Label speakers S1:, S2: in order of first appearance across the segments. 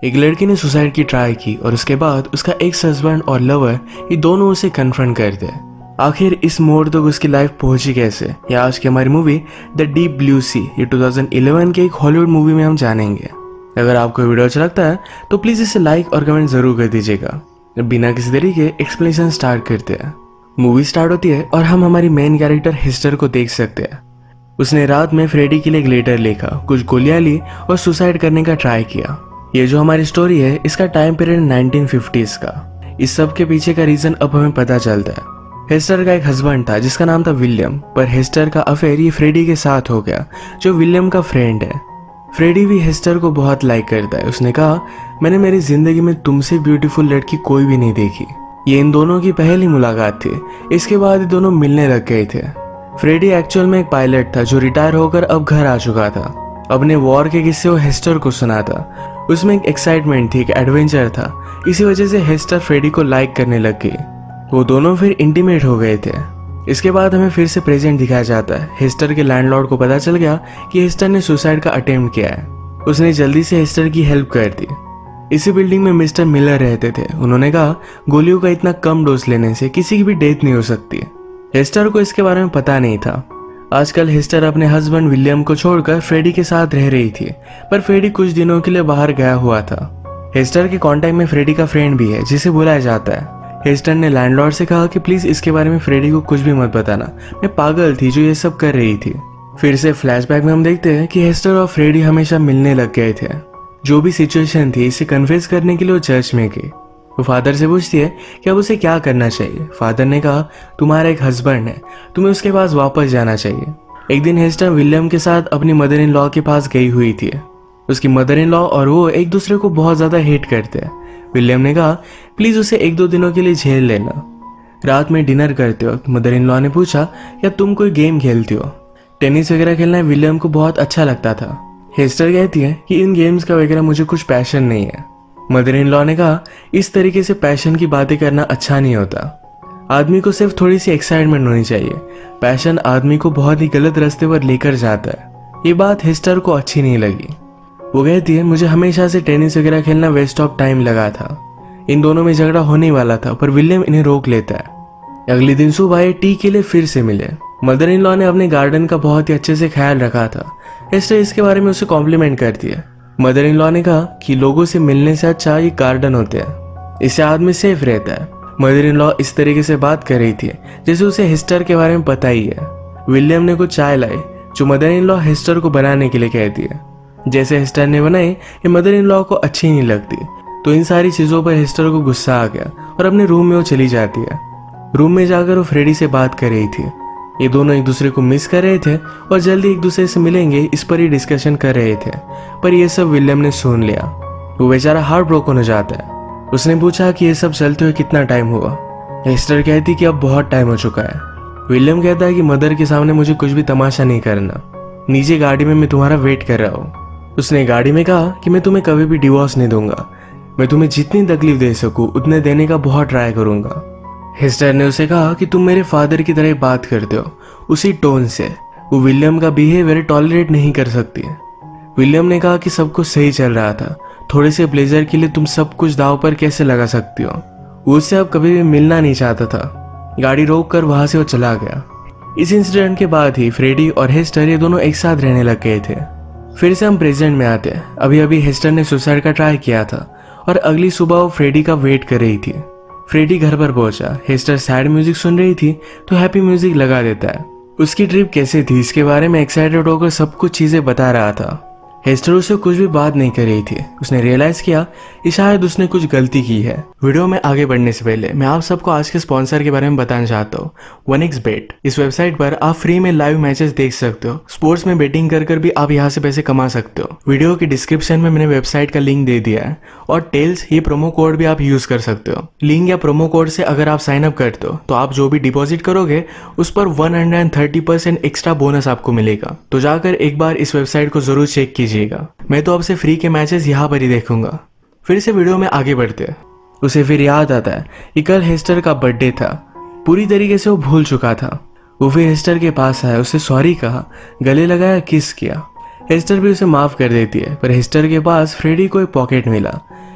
S1: एक लड़की ने सुसाइड की ट्राई की और उसके बाद उसका एक्स हस्बैंड और लवर ये दोनों उसे कन्फ्रंट करते। आखिर इस मोड़ तक उसकी लाइफ पहुंची कैसे, या आज की हमारी movie the deep blue sea ये 2011 के एक हॉलीवुड मूवी में हम जानेंगे। अगर आपको वीडियो अच्छा लगता है तो प्लीज इसे लाइक और कमेंट जरूर कर दीजिएगा। बिना किसी देरी के एक्सप्लेनेशन स्टार्ट करते हैं। मूवी स्टार्ट होती है और हम हमारी मेन कैरेक्टर हेस्टर को देख सकते हैं। उसने रात में फ्रेडी के लिए एक लेटर लिखा, कुछ गोलियां ली और सुसाइड करने का ट्राई किया। ये जो हमारी स्टोरी है इसका टाइम पीरियड 1950s का। इस सब के पीछे का रीजन अब हमें पता चलता है। हेस्टर का एक हस्बैंड था जिसका नाम था विलियम, पर हेस्टर का अफेयर ये फ्रेडी के साथ हो गया जो विलियम का फ्रेंड है। फ्रेडी भी हेस्टर को बहुत लाइक करता है। उसने कहा, मैंने मेरी जिंदगी में तुमसे ब्यूटीफुल लड़की कोई भी नहीं देखी। ये इन दोनों की पहली मुलाकात थी। इसके बाद ये दोनों मिलने लग गए थे। फ्रेडी एक्चुअल में एक पायलट था जो रिटायर होकर अब घर आ चुका था। अपने वॉर के किस्से वो हेस्टर को सुना था। उसमें एक एक्साइटमेंट थी, एक एडवेंचर था। इसी वजह से हेस्टर फ्रेडी को लाइक करने लग गई। वो दोनों फिर इंटीमेट हो गए थे। इसके बाद हमें फिर से प्रेजेंट दिखाया जाता है। हेस्टर के लैंडलॉर्ड को पता चल गया कि हेस्टर ने सुसाइड का अटेम्प्ट किया है। उसने जल्दी से हेस्टर की हेल्प कर दी। इसी बिल्डिंग में मिस्टर मिलर रहते थे। उन्होंने कहा, गोलियों का इतना कम डोज लेने से किसी की भी डेथ नहीं हो सकती। हेस्टर को इसके बारे में पता नहीं था। आजकल हेस्टर अपने हस्बैंड विलियम को छोड़कर फ्रेडी के साथ रह रही थी, पर फ्रेडी कुछ दिनों के लिए बाहर गया हुआ था। हेस्टर के कांटेक्ट में फ्रेडी का फ्रेंड भी है जिसे बुलाया जाता है। हेस्टर ने लैंडलॉर्ड से कहा कि प्लीज इसके बारे में फ्रेडी को कुछ भी मत बताना, मैं पागल थी जो ये सब कर रही थी। फिर से फ्लैशबैक में हम देखते हैं कि हेस्टर और फ्रेडी हमेशा मिलने लग गए थे। जो भी सिचुएशन थी इसे कन्फेस करने के लिए वो चर्च में गई। वो फादर से पूछती है कि अब उसे क्या करना चाहिए। फादर ने कहा, तुम्हारा एक हस्बैंड है, तुम्हें उसके पास वापस जाना चाहिए। एक दिन हेस्टर विलियम के साथ अपनी मदर इन लॉ के पास गई हुई थी। उसकी मदर इन लॉ और वो एक दूसरे को बहुत ज्यादा हेट करते हैं। विलियम ने कहा, प्लीज उसे 1-2 दिनों के लिए झेल लेना। रात में डिनर करते वक्त मदर इन लॉ ने पूछा, क्या तुम कोई गेम खेलती हो? टेनिस वगैरह खेलना विलियम को बहुत अच्छा लगता था। हेस्टर कहती है कि इन गेम्स का वगैरह मुझे कुछ पैशन नहीं है। मदर इन लॉ ने कहा, इस तरीके से पैशन की बातें करना अच्छा नहीं होता। आदमी को सिर्फ थोड़ी सी एक्साइटमेंट होनी चाहिए। पैशन आदमी को बहुत ही गलत रास्ते पर लेकर जाता है। ये बात हेस्टर को अच्छी नहीं लगी। वो कहती है, मुझे हमेशा से टेनिस वगैरह खेलना वेस्ट ऑफ टाइम लगा था। इन दोनों में झगड़ा होने वाला था, पर विलियम इन्हें रोक लेता है। अगले दिन सुबह ये टी के लिए फिर से मिले। मदर इन लॉ ने अपने गार्डन का बहुत ही अच्छे से ख्याल रखा था। हेस्टर इसके बारे में उसे कॉम्प्लीमेंट करती है। मदर इन लॉ ने कहा कि लोगों से मिलने से अच्छा ये गार्डन होते हैं, इससे आदमी सेफ रहता है। मदर इन लॉ इस तरीके से बात कर रही थी जैसे उसे हेस्टर के बारे में पता ही है। विलियम ने कुछ चाय लाई जो मदर इन लॉ हेस्टर को बनाने के लिए कहती है। जैसे हेस्टर ने बनाई ये मदर इन लॉ को अच्छी नहीं लगती, तो इन सारी चीजों पर हेस्टर को गुस्सा आ गया और अपने रूम में वो चली जाती है। रूम में जाकर वो फ्रेडी से बात कर रही थी। ये दोनों एक दूसरे को मिस कर रहे थे और जल्दी एक दूसरे से मिलेंगे इस पर ही डिस्कशन कर रहे थे, पर यह सब विलियम ने सुन लिया। वो बेचारा हार्ट ब्रोकन हो जाता है। उसने पूछा कि ये सब चलते हुए कितना टाइम हुआ। हेस्टर कहती कि अब बहुत टाइम हो चुका है। विलियम कहता है कि मदर के सामने मुझे कुछ भी तमाशा नहीं करना। नीचे गाड़ी में मैं तुम्हारा वेट कर रहा हूँ। उसने गाड़ी में कहा कि मैं तुम्हें कभी भी डिवोर्स नहीं दूंगा। मैं तुम्हें जितनी तकलीफ दे सकूं उतने देने का बहुत ट्राई करूंगा। हेस्टर ने उसे कहा कि तुम मेरे फादर की तरह बात करते हो, उसी टोन से। वो विलियम का बिहेवियर टॉलरेट नहीं कर सकती। विलियम ने कहा कि सब कुछ सही चल रहा था, थोड़े से प्लेजर के लिए तुम सब कुछ दांव पर कैसे लगा सकती हो। वो उससे अब कभी भी मिलना नहीं चाहता था। गाड़ी रोक कर वहां से वो चला गया। इस इंसिडेंट के बाद ही फ्रेडी और हेस्टर ये दोनों एक साथ रहने लग गए थे। फिर से हम प्रेजेंट में आते हैं। अभी अभी हेस्टर ने सुसाइड का ट्राई किया था और अगली सुबह वो फ्रेडी का वेट कर रही थी। फ्रेडी घर पर पहुंचा। हेस्टर सैड म्यूजिक सुन रही थी तो हैप्पी म्यूजिक लगा देता है। उसकी ट्रिप कैसे थी इसके बारे में एक्साइटेड होकर सब कुछ चीजें बता रहा था। हेस्टर उससे कुछ भी बात नहीं कर रही थी। उसने रियलाइज किया कि शायद उसने कुछ गलती की है। वीडियो में आगे बढ़ने से पहले मैं आप सबको आज के स्पॉन्सर के बारे में बताना चाहता हूँ, 1xBet। इस वेबसाइट पर आप फ्री में लाइव मैचेस देख सकते हो। स्पोर्ट्स में बेटिंग कर भी आप यहाँ से पैसे कमा सकते हो। वीडियो की डिस्क्रिप्शन में मैंने वेबसाइट का लिंक दे दिया है और टेल्स ये प्रोमो कोड भी आप यूज कर सकते हो। लिंक या प्रोमो कोड से अगर आप साइन अप करते हो तो आप जो भी डिपॉजिट करोगे उस पर 130% एक्स्ट्रा बोनस आपको मिलेगा। तो जाकर एक बार इस वेबसाइट को जरूर चेक कीजिए। मैं तो अब से फ्री के मैचेस यहाँ पर ही देखूंगा। फिर से वीडियो में आगे बढ़ते हैं। उसे फिर याद आता है कि कल हेस्टर का बर्थडे था। पूरी तरीके से वो भूल चुका था। वो फिर हेस्टर के पास आया, उसे सॉरी कहा, गले लगाया, किस किया। हेस्टर भी उसे माफ कर देती है, पर हेस्टर के पास फ्रेडी को एक पॉकेट मिला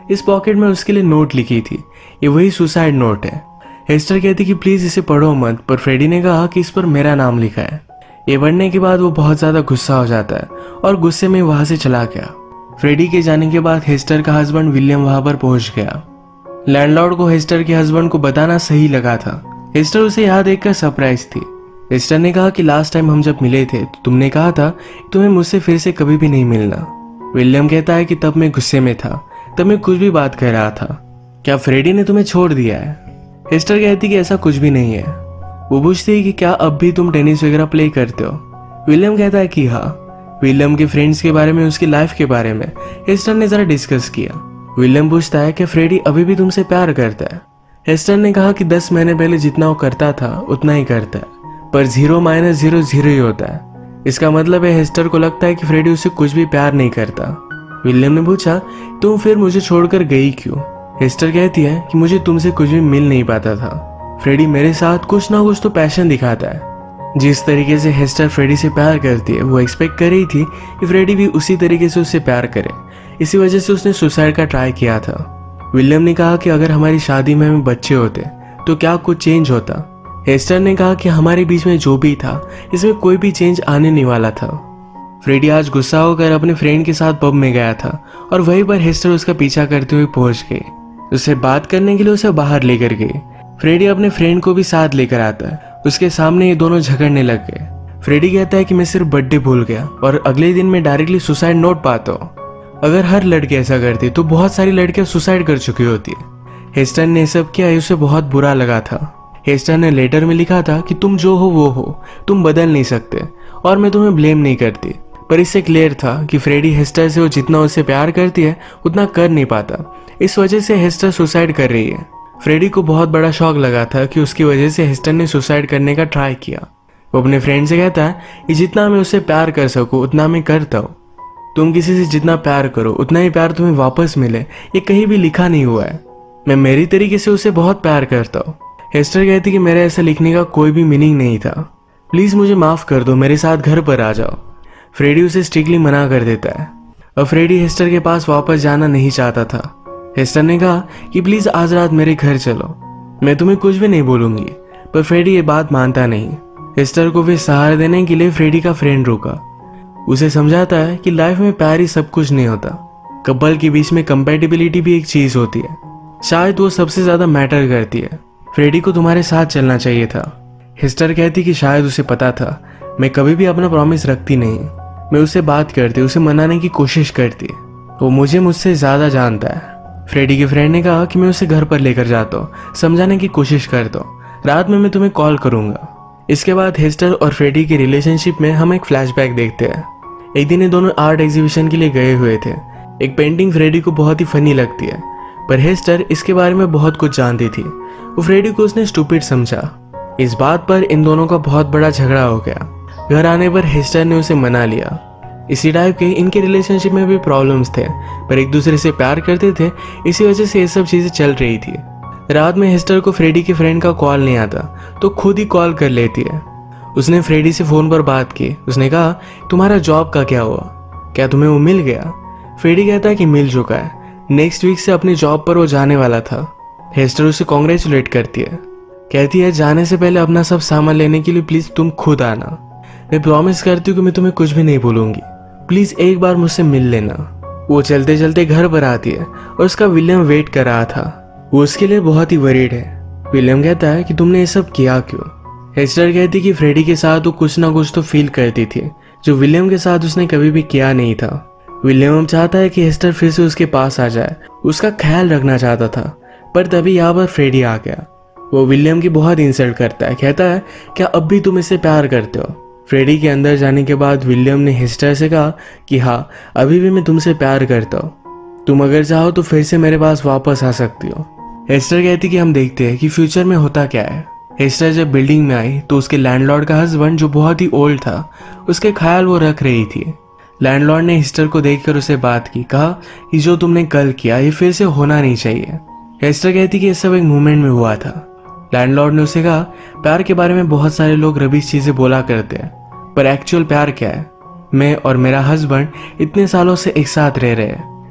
S1: इस पॉकेट में उसके लिए नोट लिखी थी। ये वही सुसाइड नोट है। हेस्टर कहती कि प्लीज इसे पढ़ो मत, पर फ्रेडी ने कहा कि इस पर मेरा नाम लिखा है। ये पढ़ने के बाद वो बहुत ज्यादा गुस्सा हो जाता है और गुस्से में वहां से चला गया। फ्रेडी के जाने के बाद हेस्टर का हस्बैंड विलियम वहां पर पहुंच गया। लैंडलॉर्ड को हेस्टर के हस्बैंड को बताना सही लगा था। हेस्टर उसे यहाँ देखकर सरप्राइज थी। हेस्टर ने कहा कि लास्ट टाइम हम जब मिले थे तो तुमने कहा था कि तुम्हें मुझसे फिर से कभी भी नहीं मिलना। विलियम कहता है कि तब मैं गुस्से में था, तब मैं कुछ भी बात कर रहा था। क्या फ्रेडी ने तुम्हें छोड़ दिया है? हेस्टर कहती कि ऐसा कुछ भी नहीं है। वो पूछती है कि क्या अब भी तुम टेनिस वगैरह प्ले करते हो? विलियम कहता है कि हाँ। विलियम के फ्रेंड्स के बारे में, उसकी लाइफ के बारे में हेस्टर ने जरा डिस्कस किया। विलियम पूछता है कि फ्रेडी अभी भी तुमसे प्यार करता है? हेस्टर ने कहा कि 10 महीने पहले जितना वो करता था उतना ही करता है, पर 0 - 0 0 ही होता है। इसका मतलब है हेस्टर को लगता है कि फ्रेडी उसे कुछ भी प्यार नहीं करता। विलियम ने पूछा तुम फिर मुझे छोड़कर गई क्यों? हेस्टर कहती है कि मुझे तुमसे कुछ भी मिल नहीं पाता था। फ्रेडी मेरे साथ कुछ ना कुछ तो पैशन दिखाता है। जिस तरीके से हेस्टर फ्रेडी से प्यार करती है, वो एक्सपेक्ट कर रही थी कि फ्रेडी भी उसी तरीके से उससे प्यार करे। इसी वजह से उसने सुसाइड का ट्राई किया था। विलियम ने कहा कि अगर हमारी शादी में हमें बच्चे होते तो क्या कुछ चेंज होता? हेस्टर ने कहा कि हमारे बीच में जो भी था इसमें कोई भी चेंज आने नहीं वाला था। फ्रेडी आज गुस्सा होकर अपने फ्रेंड के साथ पब में गया था और वहीं पर हेस्टर उसका पीछा करते हुए पहुंच गई। उससे बात करने के लिए उसे बाहर लेकर गई। फ्रेडी अपने फ्रेंड को भी साथ लेकर आता है। उसके सामने ये दोनों झगड़ने लग गए। फ्रेडी कहता है कि मैं सिर्फ बर्थडे भूल गया और अगले दिन मैं डायरेक्टली सुसाइड नोट पाता हूँ। अगर हर लड़की ऐसा करती तो बहुत सारी लड़कियां सुसाइड कर चुकी होती। हेस्टर ने सब किया, उसे बहुत बुरा लगा था। हेस्टर ने लेटर में लिखा था कि तुम जो हो वो हो, तुम बदल नहीं सकते और मैं तुम्हें ब्लेम नहीं करती। पर इससे क्लियर था कि फ्रेडी हेस्टर से वो जितना उससे प्यार करती है उतना कर नहीं पाता। इस वजह से हेस्टर सुसाइड कर रही है। फ्रेडी को बहुत बड़ा शॉक लगा था कि उसकी वजह से हेस्टर ने सुसाइड करने का ट्राई किया। वो अपने फ्रेंड से कहता है कि जितना मैं उससे प्यार कर सकूं उतना मैं करता हूँ। तुम किसी से जितना प्यार करो उतना ही प्यार तुम्हें वापस मिले, ये कहीं भी लिखा नहीं हुआ है। मैं मेरी तरीके से उसे बहुत प्यार करता हूँ। हेस्टर कहती कि मेरे ऐसा लिखने का कोई भी मीनिंग नहीं था, प्लीज मुझे माफ कर दो, मेरे साथ घर पर आ जाओ। फ्रेडी उसे स्ट्रिक्टली मना कर देता है और फ्रेडी हेस्टर के पास वापस जाना नहीं चाहता था। हेस्टर ने कहा कि प्लीज आज रात मेरे घर चलो, मैं तुम्हें कुछ भी नहीं बोलूंगी। पर फ्रेडी ये बात मानता नहीं। हेस्टर को भी सहारा देने के लिए फ्रेडी का फ्रेंड रुका। उसे समझाता है कि लाइफ में प्यार ही सब कुछ नहीं होता, कपल के बीच में कंपैटिबिलिटी भी एक चीज होती है, शायद वो सबसे ज्यादा मैटर करती है। फ्रेडी को तुम्हारे साथ चलना चाहिए था। हेस्टर कहती कि शायद उसे पता था मैं कभी भी अपना प्रॉमिस रखती नहीं। मैं उससे बात करती, उसे मनाने की कोशिश करती, वो मुझसे ज्यादा जानता है। फ्रेडी के फ्रेंड ने कहा कि मैं उसे घर पर लेकर जाता हूँ, समझाने की कोशिश करता हूँ, रात में मैं तुम्हें कॉल करूंगा। इसके बाद हेस्टर और फ्रेडी के रिलेशनशिप में हम एक फ्लैशबैक देखते हैं। एक दिन ये दोनों आर्ट एग्जीबिशन के लिए गए हुए थे। एक पेंटिंग फ्रेडी को बहुत ही फनी लगती है, पर हेस्टर इसके बारे में बहुत कुछ जानती थी। वो फ्रेडी को उसने स्टूपिड समझा। इस बात पर इन दोनों का बहुत बड़ा झगड़ा हो गया। घर आने पर हेस्टर ने उसे मना लिया। इसी टाइप के इनके रिलेशनशिप में भी प्रॉब्लम्स थे, पर एक दूसरे से प्यार करते थे, इसी वजह से ये सब चीजें चल रही थी। रात में हेस्टर को फ्रेडी के फ्रेंड का कॉल नहीं आता तो खुद ही कॉल कर लेती है। उसने फ्रेडी से फोन पर बात की। उसने कहा तुम्हारा जॉब का क्या हुआ, क्या तुम्हें वो मिल गया? फ्रेडी कहता है कि मिल चुका है, नेक्स्ट वीक से अपनी जॉब पर वो जाने वाला था। हेस्टर उसे कॉन्ग्रेचुलेट करती है, कहती है जाने से पहले अपना सब सामान लेने के लिए प्लीज तुम खुद आना। मैं प्रॉमिस करती हूँ कि मैं तुम्हें कुछ भी नहीं भूलूंगी, प्लीज एक बार मुझसे मिल लेना। वो चलते चलते घर पर आती है और उसका विलियम वेट कर रहा था। वो उसके लिए बहुत ही वरीड है। विलियम कहता है कि तुमने ये सब किया क्यों? हेस्टर कहती कि फ्रेडी के साथ वो कुछ ना कुछ तो फील करती थी जो विलियम के साथ उसने कभी भी किया नहीं था। विलियम चाहता है कि हेस्टर फिर से उसके पास आ जाए, उसका ख्याल रखना चाहता था, पर तभी यहाँ पर फ्रेडी आ गया। वो विलियम की बहुत इंसल्ट करता है, कहता है क्या अब भी तुम इससे प्यार करते हो? फ्रेडी के अंदर जाने के बाद विलियम ने हेस्टर से कहा कि हाँ अभी भी मैं तुमसे प्यार करता हूँ, तुम अगर चाहो तो फिर से मेरे पास वापस आ सकती हो। हेस्टर कहती कि हम देखते हैं कि फ्यूचर में होता क्या है। हेस्टर जब बिल्डिंग में आई तो उसके लैंडलॉर्ड का हस्बैंड जो बहुत ही ओल्ड था, उसके ख्याल वो रख रही थी। लैंडलॉर्ड ने हेस्टर को देखकर उसे बात की, कहा कि जो तुमने कल किया ये फिर से होना नहीं चाहिए। हेस्टर कहती कि ये सब एक मूवमेंट में हुआ था। लैंडलॉर्ड ने उसे कहा प्यार के बारे में बहुत सारे लोग रबीश चीजें बोला करते हैं, पर एक्चुअल प्यार क्या है? मैं और मेरा हस्बैंड इतने सालों से एक साथ रह रहे हैं,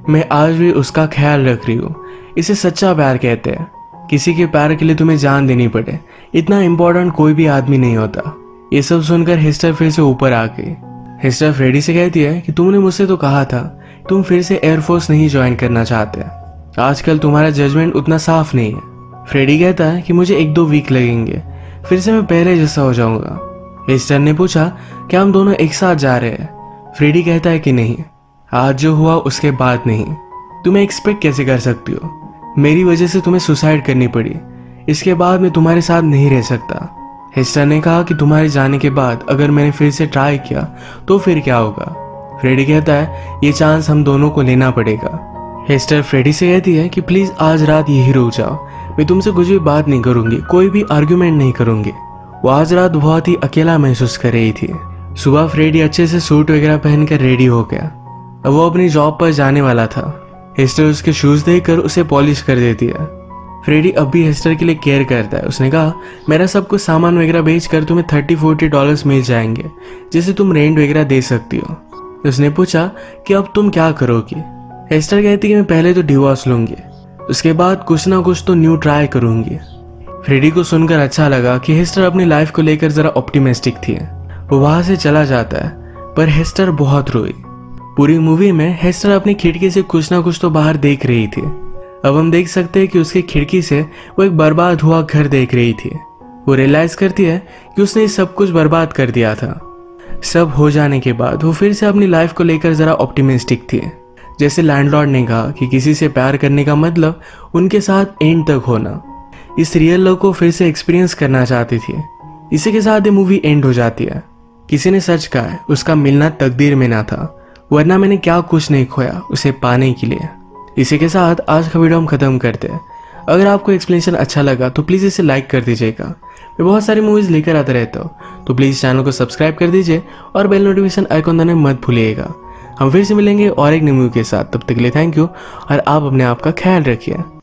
S1: मैं आज भी उसका ख्याल रख रही हूँ। इसे सच्चा प्यार कहते हैं। किसी के प्यार के लिए तुम्हें जान देनी पड़े, इतना इम्पोर्टेंट कोई भी आदमी नहीं होता। ये सब सुनकर हेस्टर फिर से ऊपर आ गई। हेस्टर फ्रेडी से कहती है कि तुमने मुझसे तो कहा था तुम फिर से एयरफोर्स नहीं ज्वाइन करना चाहते। आजकल तुम्हारा जजमेंट उतना साफ नहीं है। फ्रेडी कहता है कि मुझे 1-2 वीक लगेंगे, फिर से मैं पहले जैसा हो जाऊंगा। हेस्टर ने पूछा क्या हम दोनों एक साथ जा रहे हैं। फ्रेडी कहता है कि नहीं, आज जो हुआ उसके बाद नहीं। तुम्हें एक्सपेक्ट कैसे कर सकती हो? मेरी वजह से तुम्हें सुसाइड करनी पड़ी, इसके बाद मैं तुम्हारे साथ नहीं रह सकता। हेस्टर ने कहा कि तुम्हारे जाने के बाद अगर मैंने फिर से ट्राई किया तो फिर क्या होगा? फ्रेडी कहता है ये चांस हम दोनों को लेना पड़ेगा। हेस्टर फ्रेडी से कहती है कि प्लीज आज रात यही रुक जाओ, मैं तुमसे कुछ भी बात नहीं करूंगी, कोई भी आर्ग्यूमेंट नहीं करूंगी। वो आज रात बहुत ही अकेला महसूस कर रही थी। सुबह फ्रेडी अच्छे से सूट वगैरह पहनकर रेडी हो गया। अब वो अपनी जॉब पर जाने वाला था। हेस्टर उसके शूज देखकर उसे पॉलिश कर देती है। फ्रेडी अब भी हेस्टर के लिए केयर करता है। उसने कहा मेरा सब कुछ सामान वगैरह बेचकर तुम्हें $30-40 मिल जाएंगे, जिसे तुम रेंट वगैरह दे सकती हो। उसने पूछा कि अब तुम क्या करोगी? हेस्टर कहती कि मैं पहले तो डिवोर्स लूंगी, उसके बाद कुछ ना कुछ तो न्यू ट्राई करूंगी। फ्रेडी को सुनकर अच्छा लगा कि हेस्टर अपनी लाइफ को लेकर जरा ऑप्टिमिस्टिक थी। वो वहां से चला जाता है, पर हेस्टर बहुत रोई। पूरी मूवी में हेस्टर अपनी खिड़की से कुछ ना कुछ तो बाहर देख रही थी। अब हम देख सकते हैं कि उसकी खिड़की से वो एक बर्बाद हुआ घर देख रही थी। वो रियलाइज करती है कि उसने सब कुछ बर्बाद कर दिया था। सब हो जाने के बाद वो फिर से अपनी लाइफ को लेकर जरा ऑप्टिमिस्टिक थी। जैसे लैंडलॉर्ड ने कहा कि किसी से प्यार करने का मतलब उनके साथ एंड तक होना। इस रियल लव को फिर से एक्सपीरियंस करना चाहती थी। इसी के साथ ये मूवी एंड हो जाती है। किसी ने सच कहा है, उसका मिलना तकदीर में ना था, वरना मैंने क्या कुछ नहीं खोया उसे पाने के लिए। इसी के साथ आज का वीडियो हम खत्म करते हैं। अगर आपको एक्सप्लेनेशन अच्छा लगा तो प्लीज़ इसे लाइक कर दीजिएगा। मैं बहुत सारी मूवीज़ लेकर आता रहता हूँ, तो प्लीज़ चैनल को सब्सक्राइब कर दीजिए और बेल नोटिफिकेशन आइकॉन दबाना मत भूलिएगा। हम फिर से मिलेंगे और एक नई मूवी के साथ। तब तक के लिए थैंक यू और आप अपने आप का ख्याल रखिए।